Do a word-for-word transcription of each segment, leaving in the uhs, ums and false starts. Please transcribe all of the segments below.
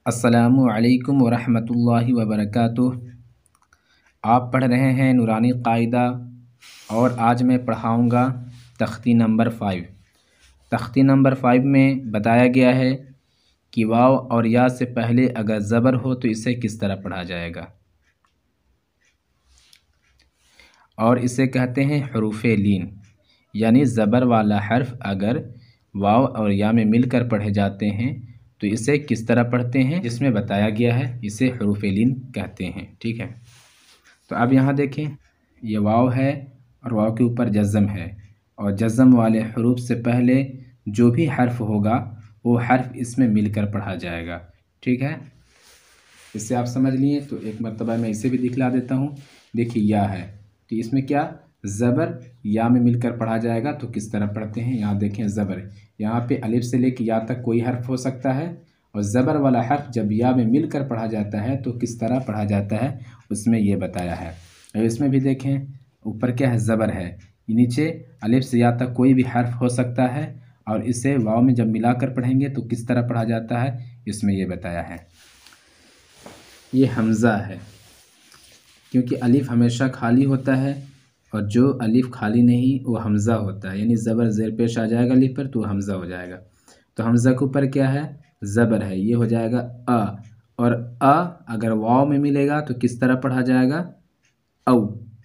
अस्सलामु अलैकुम वरहमतुल्लाहि वबरकातुह। आप पढ़ रहे हैं नूरानी क़ायदा और आज मैं पढ़ाऊँगा तख्ती नंबर फ़ाइव। तख्ती नंबर फ़ाइव में बताया गया है कि वाव और या से पहले अगर ज़बर हो तो इसे किस तरह पढ़ा जाएगा, और इसे कहते हैं हुरूफ़े लीन, यानी ज़बर वाला हर्फ अगर वाव और या में मिलकर पढ़े जाते हैं तो इसे किस तरह पढ़ते हैं, जिसमें बताया गया है इसे हुरूफ़े लीन कहते हैं। ठीक है, तो अब यहाँ देखें, ये वाव है और वाव के ऊपर जज़म है, और जज़म वाले हरूफ से पहले जो भी हर्फ होगा वो हर्फ इसमें मिलकर पढ़ा जाएगा। ठीक है, इससे आप समझ लिए। तो एक मरतबा मैं इसे भी दिखला देता हूँ। देखिए या है, तो इसमें क्या ज़बर या में मिलकर पढ़ा जाएगा, तो किस तरह पढ़ते हैं। यहाँ देखें ज़बर, यहाँ पे अलिफ से लेकर या तक कोई हर्फ हो सकता है, और ज़बर वाला हर्फ जब या में मिलकर पढ़ा जाता है तो किस तरह पढ़ा जाता है उसमें ये बताया है। और इसमें भी देखें, ऊपर क्या है, ज़बर है, नीचे अलिफ से या तक कोई भी हर्फ हो सकता है, और इसे वाव में जब मिलाकर पढ़ेंगे तो किस तरह पढ़ा जाता है इसमें ये बताया है। ये हमज़ा है, क्योंकि अलिफ हमेशा खाली होता है और जो अलिफ खाली नहीं वो हमज़ा होता है, यानी ज़बर ज़ेर पेश आ जाएगा अलिफ पर तो हमज़ा हो जाएगा। तो हमज़ा के ऊपर क्या है, ज़बर है, ये हो जाएगा अ, और अ अगर वाव में मिलेगा तो किस तरह पढ़ा जाएगा, औ।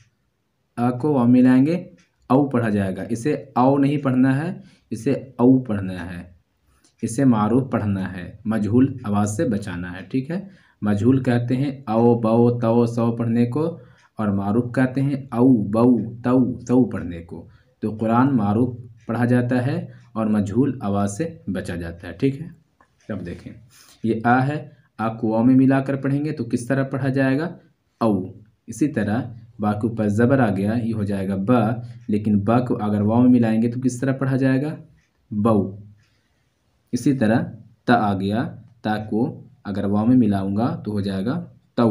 अ को वाव मिलाएंगे औ पढ़ा जाएगा। इसे औ नहीं पढ़ना है, इसे औ पढ़ना है, इसे मारूफ पढ़ना है, मजहूल आवाज़ से बचाना है। ठीक है, मजहूल कहते हैं औ बौ तौ सौ पढ़ने को, और मारूफ कहते हैं औ बौ तौ सौ पढ़ने को। तो कुरान मारूफ पढ़ा जाता है और मजहूल आवाज़ से बचा जाता है। ठीक है, अब देखें, ये आ है, आ को वाव में मिलाकर पढ़ेंगे तो किस तरह पढ़ा जाएगा, औ। इसी तरह बा के ऊपर ज़बर आ गया, ये हो जाएगा बा, लेकिन बा को अगर वाव में मिलाएंगे तो किस तरह पढ़ा जाएगा, बौ। इसी तरह ता आ गया, ता को अगर वाव में मिलाऊंगा तो हो जाएगा तौ।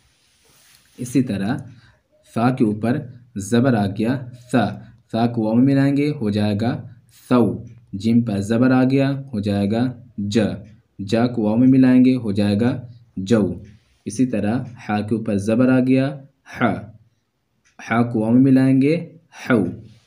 इसी तरह सा के ऊपर ज़बर आ गया, सा, सा को वाव में मिलाएंगे हो जाएगा सौ। जिम पर ज़बर आ गया हो जाएगा ज, जा को वाव में मिलाएंगे हो जाएगा जौ। इसी तरह हा के ऊपर ज़बर आ गया हा, हा को वाव में मिलाएंगे हौ।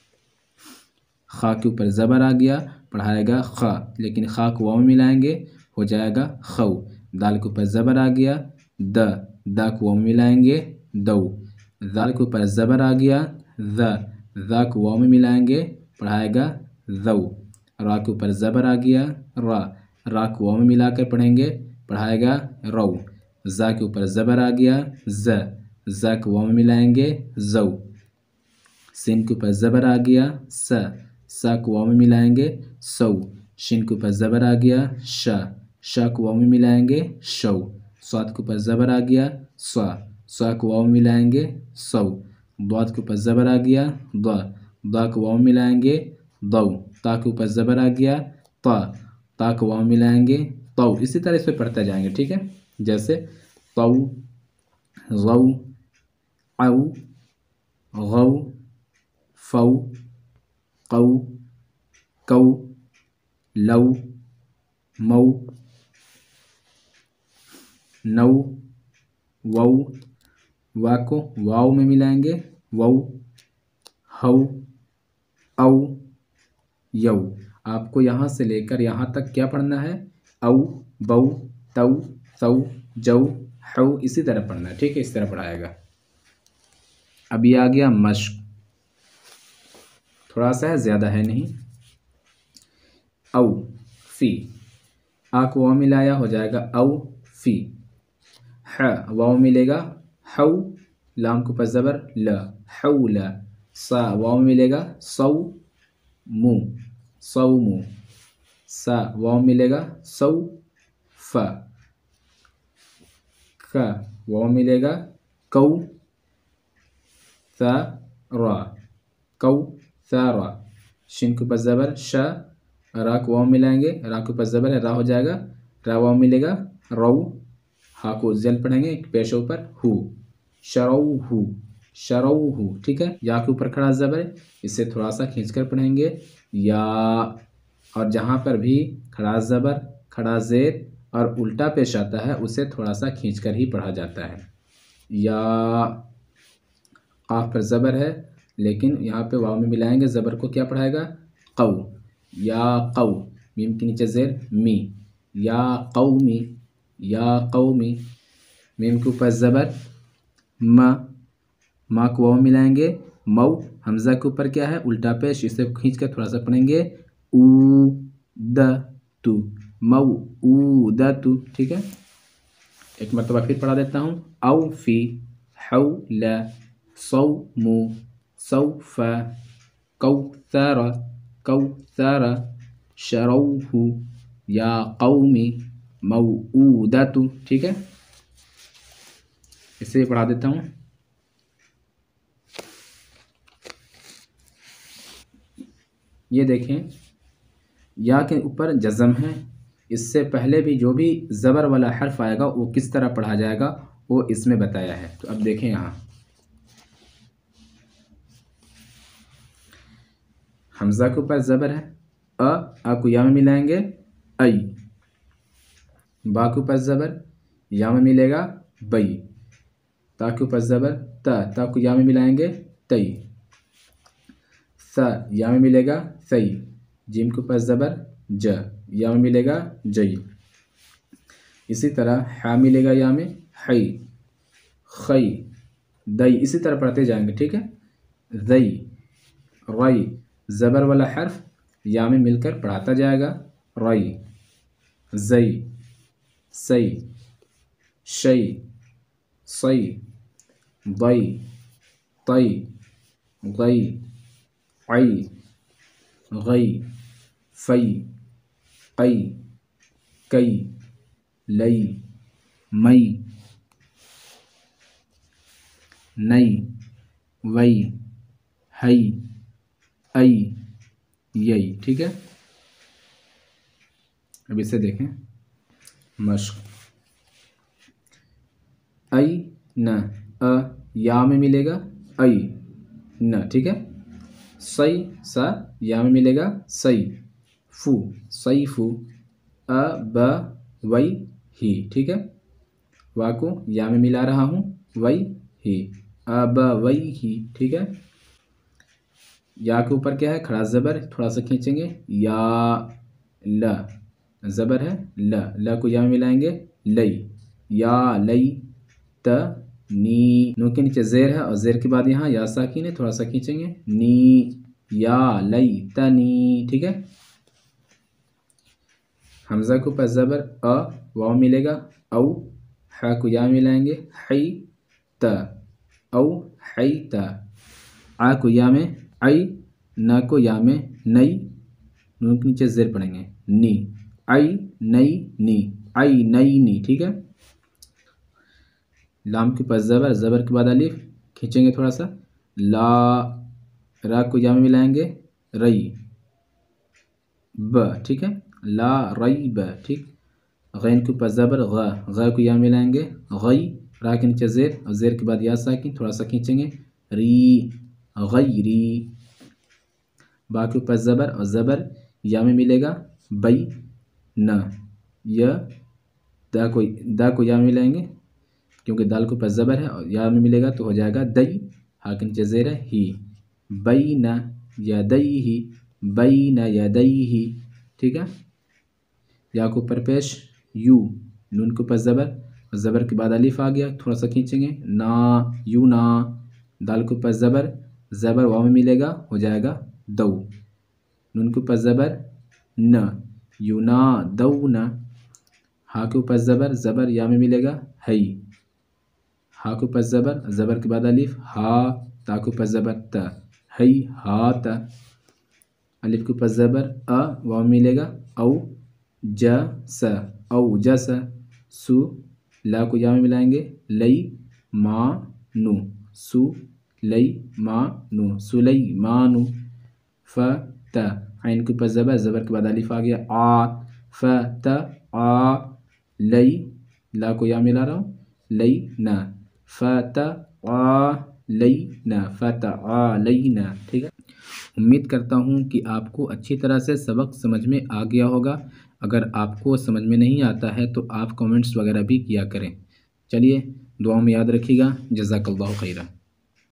खा के ऊपर ज़बर आ गया, पढ़ाएगा खा, लेकिन खा को वाव में मिलाएंगे हो जाएगा खौ। दाल के ऊपर ज़बर आ गया द, दा को वाव में मिलाएंगे दौ। दाल के ऊपर ज़बर आ गया द, दा को वाव में मिलाएंगे पढ़ाएगा दौ। रा के ऊपर ज़बर आ गया रा, रा को वाव में मिलाकर पढ़ेंगे पढ़ाएगा रौ। ज़ा के ऊपर ज़बर आ गया ज़, ज़ा को वाव में मिलाएंगे ज़ौ। सिन के ऊपर ज़बर आ गया स, सा को वाव में मिलाएंगे सौ। शिन के ऊपर ज़बर आ गया श, श को वाव में मिलाएंगे शौ। स्वाद के ऊपर ज़बर आ गया स्वा, स्वा को वाव में मिलाएंगे सौ। द्वाद के ऊपर ज़बर आ गया द, दा को वाव में मिलाएंगे दौ। ता के ऊपर ज़बर आ गया ता, ता को वाव में मिलाएंगे तौ। इसी तरह इस पर पढ़ते जाएंगे। ठीक है, जैसे तौ, गौ, औ, गौ, फौ, कौ, कौ, लौ, मौ, नौ, वौ, वा को वाव में मिलाएंगे वौ, हौ, औ, यौ। आपको यहाँ से लेकर यहाँ तक क्या पढ़ना है, औ, बौ, तौ, सौ, जौ, हौ, इसी तरह पढ़ना है। ठीक है, इस तरह पढ़ाएगा। अब ये आ गया मश्क, थोड़ा सा है, ज़्यादा है नहीं। औ फी, आ को वाव मिलाया हो जाएगा औ फी। ह वाव मिलेगा हौ, लाम के ऊपर ज़बर ल, हौ ल। सा वाव मिलेगा सौ मु, सौ मु। सा वाव मिलेगा सौ फ। क वाव मिलेगा कौ सा रा, कौ सा रा। शिन के ऊपर ज़बर श, रा को वाव मिलाएंगे, रा के ऊपर ज़बर है, रा हो जाएगा रा, वाव मिलेगा रौ। हा को जल पढ़ेंगे पेश ऊपर हु, शरौ हु, शरौ हु। ठीक है, या के ऊपर खड़ा ज़बर है, इसे थोड़ा सा खींचकर पढ़ेंगे या, और जहाँ पर भी खड़ा ज़बर, खड़ा ज़ेर और उल्टा पेश आता है उसे थोड़ा सा खींचकर ही पढ़ा जाता है। या काफ पर ज़बर है, लेकिन यहाँ पे वाव में मिलाएंगे ज़बर को, क्या पढ़ाएगा? कौ। या कौ, मीम के नीचे ज़ेर मी। या कौमी, या कौमी, मीम के ऊपर ज़बर मा, मा को वाव मिलाएंगे मऊ। हमज़ा के ऊपर क्या है? उल्टा पेश, इसे खींच कर थोड़ा सा पढ़ेंगे ऊ द तू, मऊ ऊ द तू। ठीक है, एक मरतबा फिर पढ़ा देता हूँ। औ फी हौला सौमु सौफा कौसर कौसर शरौहु या कौमी मऊऊदतु। ठीक है, इसे पढ़ा देता हूँ। ये देखें, या के ऊपर जज़म है, इससे पहले भी जो भी ज़बर वाला हर्फ आएगा वो किस तरह पढ़ा जाएगा वो इसमें बताया है। तो अब देखें, यहाँ हमज़ा के ऊपर ज़बर है, अ आ को या में मिलाएंगे आई। बा के ऊपर ज़बर, या में मिलेगा बई। ता के ऊपर ज़बर, ता ता को या में मिलाएंगे तई। सा या में मिलेगा सई। जिम के ऊपर ज़बर ज, या में मिलेगा जई। इसी तरह हा मिलेगा या में हई खई दई। इसी तरह पढ़ते जाएंगे। ठीक है, दई रई, ज़बर वाला हर्फ या में मिलकर पढ़ाता जाएगा रई। जई सई शई सई दई तई गई आई गई फ़ई कई कई लई मई नई वई हई आई यई। ठीक है, अब इसे देखें मश्क। आई न, अ या में मिलेगा आई न। ठीक है, सई सा, या में मिलेगा सई फू सई फू अ ब वई ही। ठीक है, वा को या में मिला रहा हूँ वई ही अ ब वई ही। ठीक है, या के ऊपर क्या है? खड़ा ज़बर, थोड़ा सा खींचेंगे या ल, ज़बर है ल, ल को या में मिलाएंगे लई या लई त नी। नून के नीचे ज़ेर है और ज़ेर के बाद यहाँ या साकिन है, थोड़ा सा खींचेंगे नी या लई तनी। ठीक है, हमज़ा के ऊपर ज़बर अ, वाव मिलेगा औ। हा को या मिलाएंगे हई त औ हई त। आ को या में आई, न को या में नई, नून के नीचे ज़ेर पढ़ेंगे नी आई नई नी आई नई नी। ठीक है, लाम के ऊपर ज़बर, ज़बर के बाद अलिफ, खींचेंगे थोड़ा सा ला। रा को या में मिलाएंगे रई ब। ठीक है, ला रई ब। ठीक, गैन के ऊपर ज़बर ग, ग को या मिलाएंगे गई। रा के नीचे ज़ेर और ज़ेर के बाद या साकिन, थोड़ा सा खींचेंगे री गई री। बा के ऊपर ज़बर और ज़बर या में मिलेगा बई न। य दा को दा को या में मिलाएंगे, क्योंकि दाल के ऊपर ज़बर है और या में मिलेगा तो हो जाएगा दई। हा के नीचे ज़ेर है ही बई न या दई ही बई न या दई ही। ठीक है, या के ऊपर पेश यू, नून के ऊपर ज़बर, ज़बर के बाद अलिफ आ गया, थोड़ा सा खींचेंगे ना यू ना। दाल के ऊपर ज़बर, ज़बर वाव में मिलेगा, हो जाएगा दऊ। नून के ऊपर ज़बर न यू ना दऊ न। हा के ऊपर ज़बर, ज़बर या में मिलेगा हई। हा के ऊपर ज़बर, ज़बर के बाद अलिफ हा। ता के ऊपर ज़बर त हई हा त। अलिफ के ऊपर ज़बर अ, वाव में मिलेगा औ ज स औ ज स। सु, ला को या में मिलाएंगे लई मा नु सु लई मा नु सुलई मा नु। फ त, आइन के ऊपर ज़बर, ज़बर के बाद अलिफ आ गया आ। फ त आ लई, ला को या मिला रहा हूँ लई न फ त आ लई न फ त आ लई न। ठीक है, उम्मीद करता हूँ कि आपको अच्छी तरह से सबक समझ में आ गया होगा। अगर आपको समझ में नहीं आता है तो आप कमेंट्स वगैरह भी किया करें। चलिए, दुआ में याद रखिएगा। जज़ाकल्लाहु खैरा।